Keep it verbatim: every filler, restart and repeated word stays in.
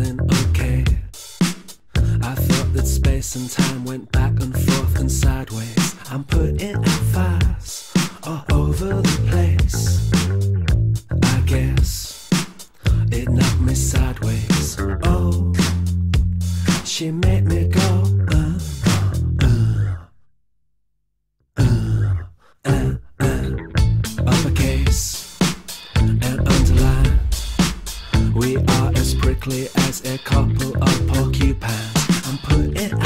feeling okay. I thought that space and time went back and forth and sideways. I'm putting out fires all over the place. I guess it knocked me sideways. Oh, she made me go uh, uh, uh, uh, uh, uppercase and underline. We are as prickly as a couple of porcupines. I'm putting